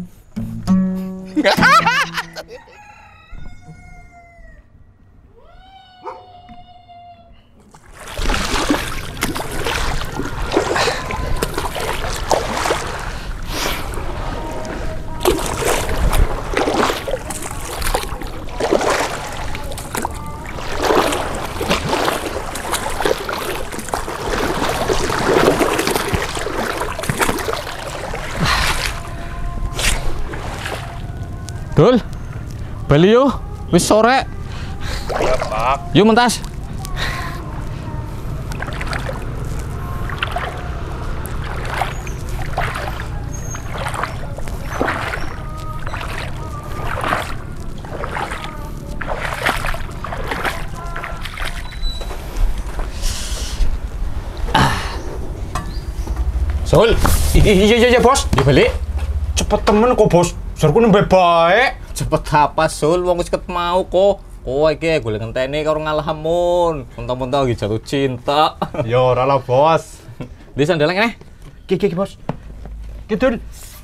Dul, beli yuk, wis sore. Ya Pak. Yuk mentas. Sul, iya iya iya bos. Dibeli. Cepet temen kok bos. Surku nembe bae. Cepet apa Sul? Wong wis ket mau kok. Kowe iki golek ngenteni karo ngalahamun. Mentang-mentang lagi jatuh cinta. Ya ora lah bos. Di sandalnya kene. Ki ki bos. Kidul.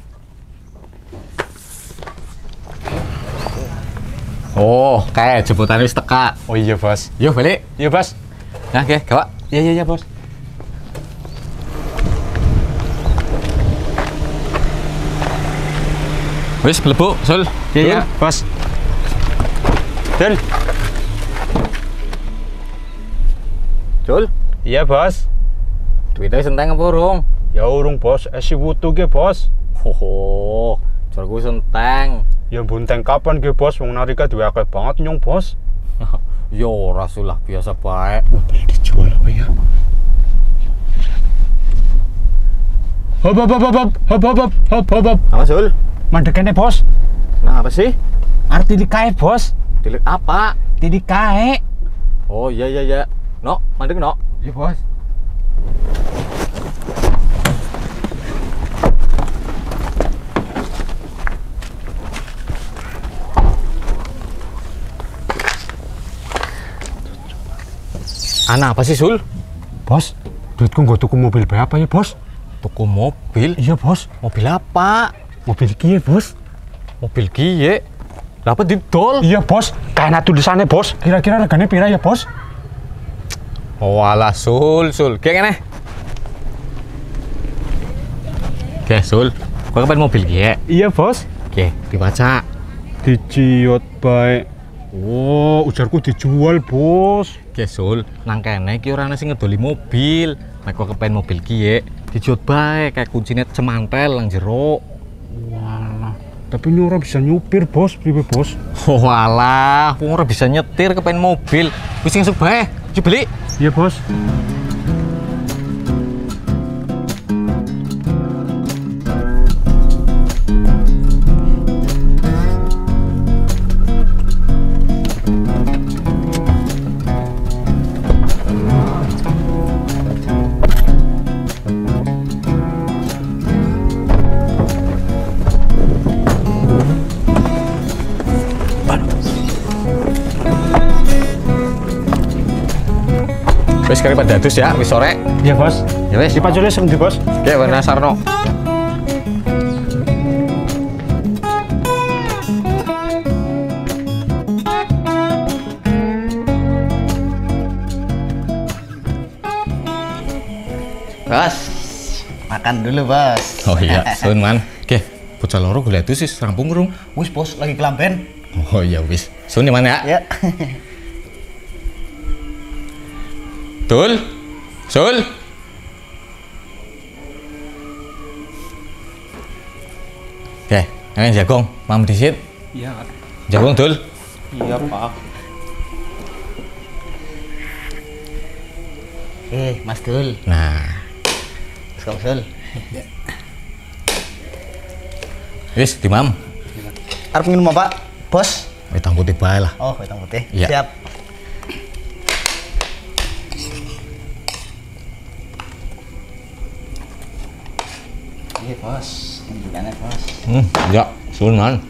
Oh, kayak jemputan wis teka. Oh iya bos. Yuk balik. Iya bos. Nah, oke, gawak. Iya iya iya bos. Wis mlebu, Sul. Iya iya bos. Dul. Sul. Iya bos. Duitnya senteng apa urung? Ya urung bos, esi wutu ge bos. Hoho, jarku senteng. Ya bunteng kapan ge bos, wong Narika duwe akeh banget nyong bos. Yo ora sulah biasa bae. Mobil dijual apa ya? Hop hop hop hop hop hop hop hop hop hop. Apa Sul? Mandekane bos. Nah, apa sih? Arti dikae bos. Tilik apa? Didikae. Oh iya iya iya. No, mandek no. Iya bos. Anak apa sih Sul? Bos, duitku nggo tuku mobil berapa ya bos? Tuku mobil? Iya bos. Mobil apa? Mobil Kia bos. Mobil Kia? Dapat didol? Iya bos. Karena tulisannya bos. Kira-kira regane pira ya bos? Oh alah Sul, Sul. Kayak gini. Oke Sul, gua kepen mobil Kia. Iya bos. Oke, dibaca. Diciot baik. Oh, ujarku dijual bos. Oke Sul, nang kene iki ora ana sing ngedoli mobil. Nek gua kepen mobil Kia, dijual bae kayak kuncinya cemantel nang jero. Walah. Tapi ini orang bisa nyupir bos, priwe bos. Walah, wong ora bisa nyetir kepen mobil. Wis sing bae, dibeli. Iya bos. Wis kari pada adus ya, wis sore. Iya bos. Ya wis. Di Pacule sendi bos. Oke, warna Sarno. Bos, makan dulu bos. Oh iya, sun man. Oke, bocah loro golek adus wis rampung urung? Wis bos, lagi kelamben. Oh iya wis. Sun di mana ya? Ya. Tul, Sul. Oke, yang jagung, mam disit. Iya. Jagung Tul. Iya, Pak. Eh, Mas Dul. Nah, Mas Dul. wis di mam. Arep minum apa, bos? Hitam putih bae lah. Oh, hitam putih. Iya. Siap. Iya bos, tunjukkannya bos. Hmm, ya, sun man.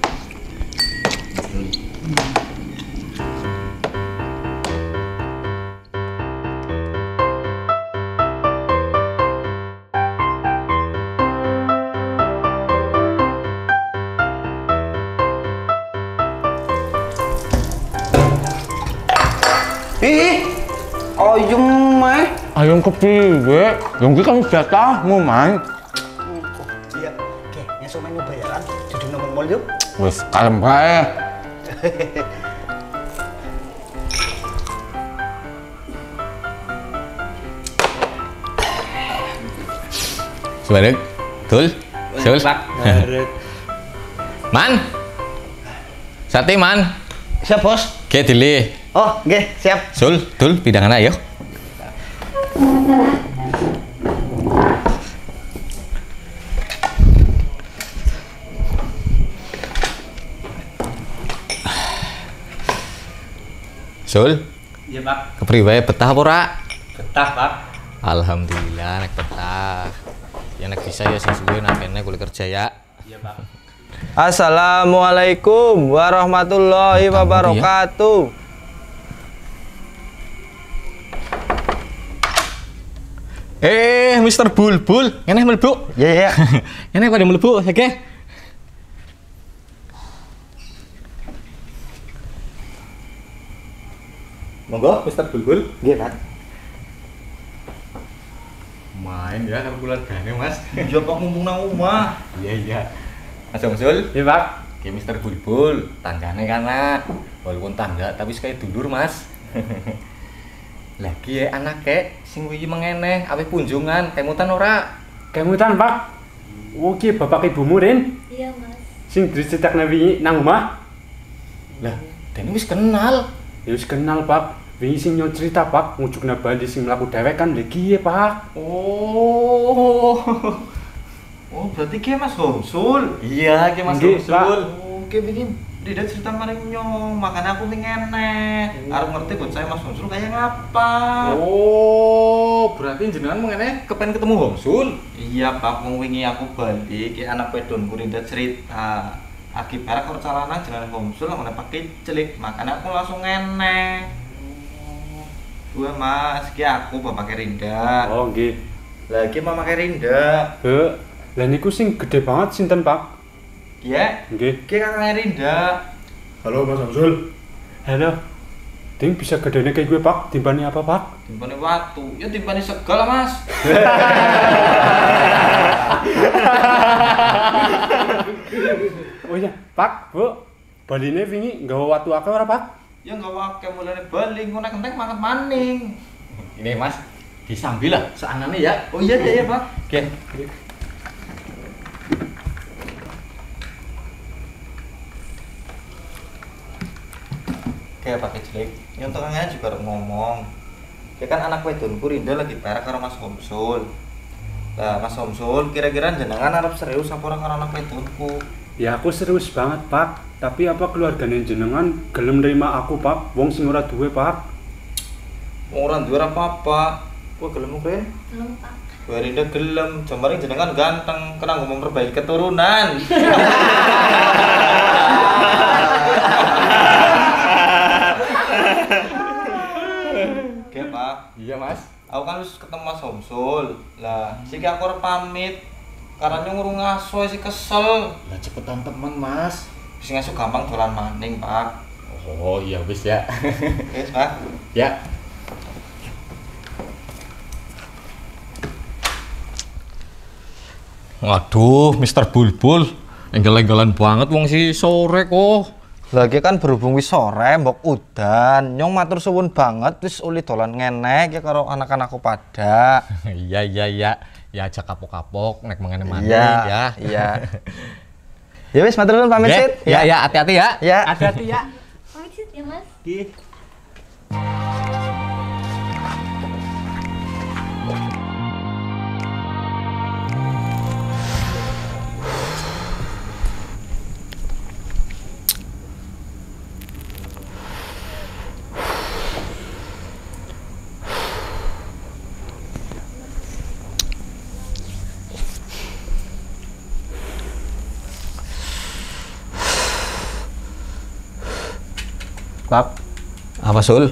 Ih, ayam mah. Ayam kepiye? Yang iki kan sudah tahu, man. Iya. Oke, nyesuk main bayaran. Duduk nomor mall yuk. Wis kalem bae. Sebarek. Tul, Sul. Man. Sate man. Siap bos. Oke, dili. Oh, nggih, siap. Sul, Tul, pidangan ayo. Sul. Iya Pak. Kepriwe betah apa ora? Betah Pak. Alhamdulillah nek betah. Ya nek bisa ya sing suwe nek kene kuliah kerja ya. Iya Pak. Assalamualaikum warahmatullahi wabarakatuh. Eh, Mister Bulbul, ngene mlebu. Iya, iya. Ngene pada mlebu, oke? Monggo, Mister Bulbul. Nggih, Pak. Main ya karo keluargane, Mas. Iya, Pak, mumpung nang omah. Iya, iya. Mas Sul. Iya Pak. Oke, Mister Bulbul, tanggane kana. Walaupun tangga tapi sekaya dulur, Mas. Lagi ya anak kek sing wingi mengene awe kunjungan kemutan ora? Kemutan, Pak. Oke, bapak ibumu Rin. Iya, Mas. Sing dicetak wingi nang omah. Lah, dene wis kenal. Ya wis kenal, Pak. Wingi sing nyo cerita, Pak, ngujukna Bali sing mlaku dhewek kan lagi ya, Pak. Oh. Oh, berarti ki Mas Homsul. Iya, ki Mas Nggih, Sul. Pak. Oke, begini. Tidak cerita maring nyong, makanya aku pengen nek. Arep ngerti buat saya Mas Homsul kayak ngapa. Oh, berarti jenengan mengene kepen ketemu Homsul? Iya, Pak, wong wingi aku balik ki anak wedonku Rinda cerita. Akibat karo calana jenenge Homsul ngene pakai celik, makanya aku langsung enek. Dua Mas, ki aku bapak Rinda. Oh, nggih. Lagi mama Rinda. He, lah niku sing gede banget sinten, Pak? Iya. Nggih. Ki kakaknya Rinda. Halo, Mas Samsul. Halo. Ding bisa gedene kayak gue, Pak. Timpani apa, Pak? Timpani watu. Ya timpani segala, Mas. Oh iya, Pak, Bu. Baline wingi nggawa watu akeh ora, Pak? Ya enggak wae mulane bali ngono kenteng mangan maning. Ini Mas, disambil lah seanane ya. Oh iya iya, Pak. Oke. Kayak pakai jelek. Nyontok kangen juga harus ngomong. Ya kan anak wedonku Rinda lagi perak karo Mas Homsul. Lah Mas Homsul kira-kira jenengan arep serius apa ora karo anak wedonku? Ya aku serius banget, Pak. Tapi apa keluargane jenengan gelem nerima aku, Pak? Wong sing ora duwe, Pak. Wong ora duwe apa-apa. Kowe gelem Rin? Belum, Pak. Kowe Rinda gelem, jambare jenengan ganteng, kena ngomong memperbaiki keturunan. Oke, Pak. Iya, Mas. Aku kan harus ketemu Mas Homsul. Lah, siki aku arep pamit. Karena ngurung ngaso sih kesel. Lah cepetan temen, Mas. Wis ngaso gampang dolan maning, Pak. Oh, iya wis ya. Wis, Pak. Ya. Waduh, Mister Bulbul. Enggel-enggelan banget wong si sore kok. Lagi kan berhubung wis sore, mbok udan. Nyong matur suwun banget wis uli dolan ngenek ya karo anak-anakku pada. Iya iya iya. Ya aja kapok-kapok nek mengene maning Iya, ya. Iya. Ya wis matur nuwun pamit, Sit. Ya ya hati-hati ya. Ya. Hati-hati ya. Pamit Sit ya, Mas. Ki. Pak, Apa Sul?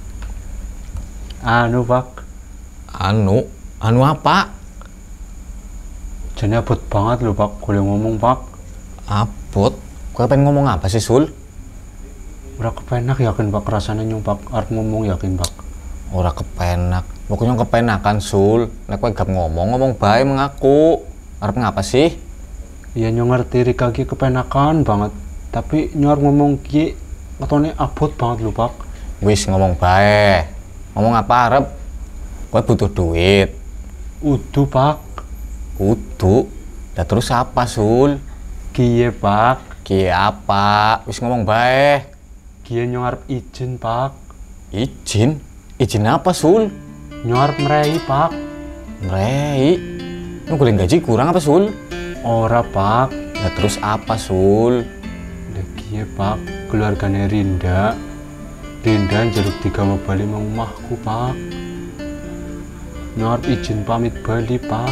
anu, Pak. Anu, anu apa? Jane abot banget lho, Pak. Boleh ngomong, Pak. Abot? Kau pengen ngomong apa sih Sul? Ora kepenak yakin, Pak. Rasanya nyung, Pak. Arep ngomong yakin, Pak. Ora kepenak. Pokoknya kepenakan Sul. Nek kowe gak ngomong, ngomong bae mengaku. Arep ngapa sih? Iya nyong ngerti Rika ki kepenakan banget. Tapi nyong arep ngomong ki katone abot banget lho, Pak. Wis ngomong bae. Ngomong apa arep? Kowe butuh duit. Udu, Pak. Udu. Lah terus apa Sul? Kiye, Pak? Kiye apa? Wis ngomong bae. Kiye nyong arep izin, Pak. Izin? Izin apa Sul? Nyong arep mrei, Pak. Mrei. Lu golek gaji kurang apa Sul? Ora, Pak. Lah terus apa Sul? Lah kiye, Pak? Keluargane Rinda. Rinda njaluk digawa bali nang omahku, Pak. Nyong arep izin pamit bali, Pak.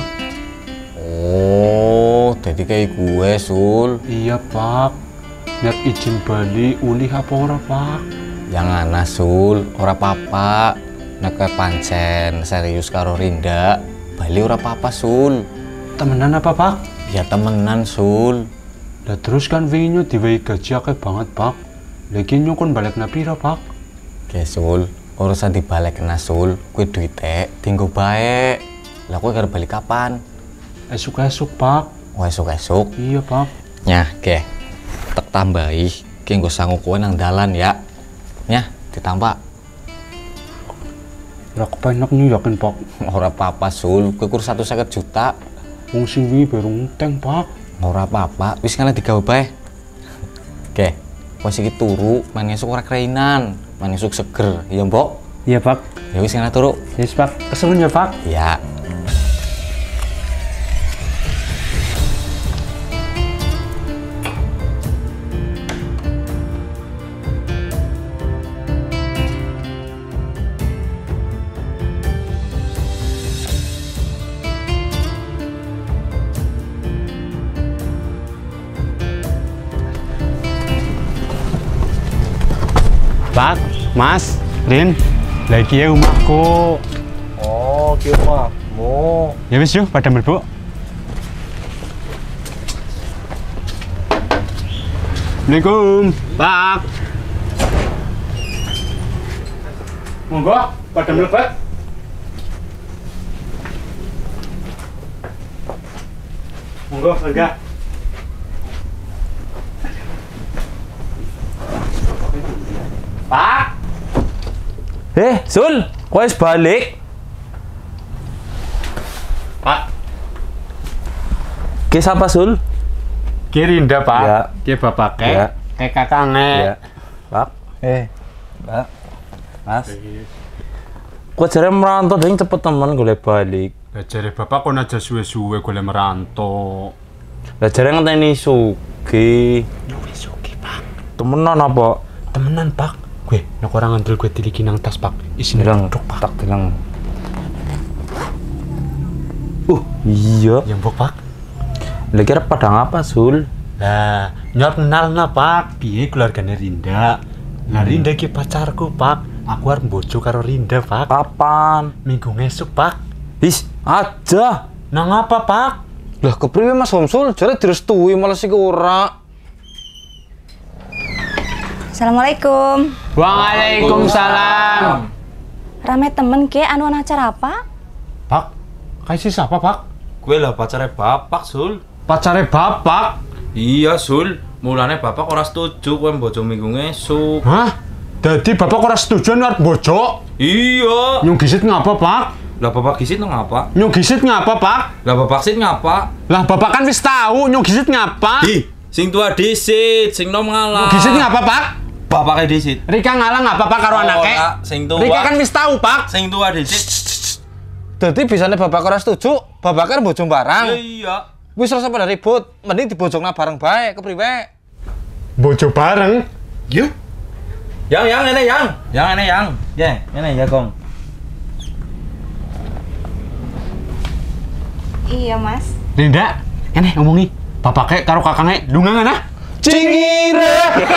Oh, jadi kayak gue Sul. Iya, Pak. Niat izin bali ulih apa ora, Pak? Yang ana Sul, ora apa-apa. Nek kowe pancen serius karo Rinda, bali ora apa-apa Sul. Temenan apa, Pak? Ya temenan Sul. Lah terus kan wingi diwehi gaji akeh banget, Pak. Lagi nyong kon balekna pira, Pak? Oke Sul, urusan dibalekna Sul, kuwi duite dienggo bae. Lah kowe arep balik kapan? Esuk-esuk, Pak. Oh, esuk-esuk. Iya, Pak. Nyah, ke. Tak tambahi, ki nggo sangu kowe nang dalan ya. Nyah, ditambah. Ora kepenak nyu yakin, Pak. Ora apa-apa Sul, kowe kur seratus lima puluh juta. Wong sing wingi baru ngenteng, Pak. Ora apa-apa, wis ngene digawe bae. Oke, kowe iki turu, main esuk ora kreinan, main esuk seger, iya, Mbok? Iya, Pak. Ya wis ngene turu. Yes, Pak. Kesuwun ya, Pak. Ya. Pak, Mas, Rin, lagi ya rumahku. Oh, ki omahmu. Ya wis yuk, pada mlebu. Assalamualaikum, Pak. Monggo, pada mlebet. Monggo, enggak. Pak. Eh, Sul, kau harus balik. Pak. Ke siapa Sul? Ki Rinda, Pak. Ya. Ki bapak ke. Ya. Ke kakaknya. Ya. Pak. Eh, Pak. Mas. Kok jare merantau ding cepet temen golek balik. Lah jare bapak kon aja suwe-suwe golek merantau. Lah jare ngenteni Sugi. Nyuwi Sugi, Pak. Temenan apa? Temenan, Pak. Gue nek ora ngandel gue tiliki nang tas, Pak. Isine Deleng, Pak. tak deleng. Uh, iya. Yang mbok, Pak. Lah kira padang apa, Sul? Lah, nyok kenal na, Pak. Piye keluargane Rinda? Lah Rinda ki pacarku, Pak. Aku arep bojo karo Rinda, Pak. Kapan? Minggu ngesuk, Pak. Is, aja. Nang apa, Pak? Lah kepriwe Mas Homsul? Jare direstui malah sik ora. Assalamualaikum. Waalaikumsalam. Rame temen ke anu acara apa? Pak, kasih siapa, Pak? Gue lah pacare bapak, Sul. Pacare bapak? Iya, Sul. Mulane bapak ora setuju kowe bojo minggu ngesuk. Hah? Dadi bapak ora setuju arep bojo? Iya. Nyung gisit ngapa, Pak? Lah bapak gisit nang ngapa? Nyung gisit ngapa, Pak? Lah bapak gisit ngapa? Lah bapak kan wis tahu nyung gisit ngapa? Ih, sing tua disit, sing nom ngalah. Nyung gisit ngapa, Pak? Bapake disit. Rika ngalah ngapa, Pak, karo anake? Ora, sing tua. Rika kan wis tahu, Pak. Sing tua disit. Dadi bisane bapak ora setuju, bapak kan bojo barang. Iya. Wis ora pada ribut, mending dibojongna bareng bae, kepriwe? Bojo bareng? Yuk. Yang yang ini yang. Yang ini yang. Ya, ini ya, Kong. Iya, Mas. Rinda, ini ngomongi. Bapake karo kakangnya dungangan ah. Cingire.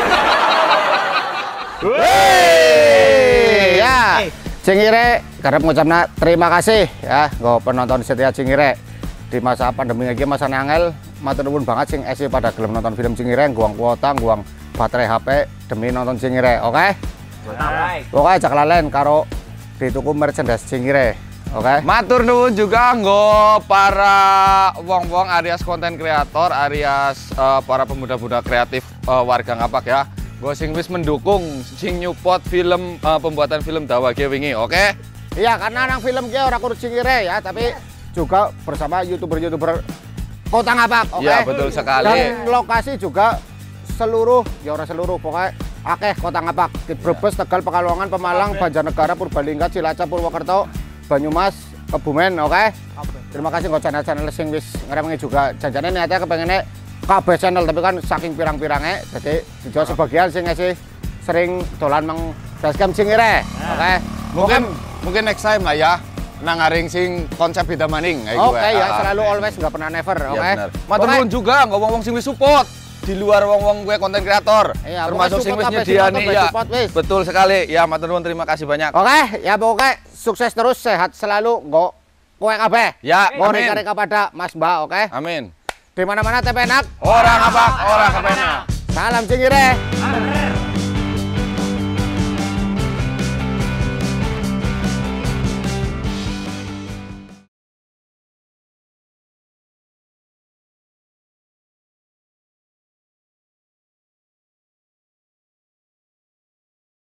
Wey, ya. Cingire, karep ngucapna terima kasih ya, nggo penonton setia Cingire. Di masa pandemi iki masa angel, matur nuwun banget sing esi pada gelem nonton film Cingire, guang kuota, guang baterai H P demi nonton Cingire, oke? Okay? Oke, aja kelalen karo dituku merchandise Cingire. Oke. Okay. Matur nuwun juga nggo para wong-wong alias konten kreator, alias uh, para pemuda-pemuda kreatif uh, warga Ngapak ya. Nggo sing wis mendukung, sing nyupport film uh, pembuatan film Dawage wingi, oke? Okay? Iya, karena nang film ki ora kudu Cingire ya, tapi juga bersama YouTuber-YouTuber Kota Ngapak, oke? Okay? Iya, betul sekali. Dan lokasi juga seluruh, ya orang seluruh, pokoknya akeh Kota Ngapak. Di Brebes, Tegal, Pekalongan, Pemalang, Banjarnegara, Purbalingga, Cilacap, Purwokerto, Banyumas, Kebumen, oke? Okay? Terima kasih kok channel-channel sing wis ngeremengi juga. Janjane niatnya kepengennya kabeh channel, tapi kan saking pirang-pirangnya, jadi dijawab sebagian sing ngasih sering dolan meng basecamp Cingire, oke? Okay? Mungkin mungkin next time lah ya. Nang ngaring sing konsep beda maning. Oke okay, ya, selalu always nggak pernah never, oke? Okay? Ya, matur nuwun juga ngomong-ngomong sing wis support. Di luar wong-wong gue konten kreator, iya, termasuk sing wis nyediani ya. Betul sekali. Ya, matur nuwun, terima kasih banyak. Oke, okay, ya pokoknya sukses terus, sehat selalu, nggo kowe kabeh. Ya, nggo reka-reka pada Mas Mbak, oke? Okay? Amin. Di mana-mana tepenak, orang Ngapak, orang kepenak. Salam Cingire.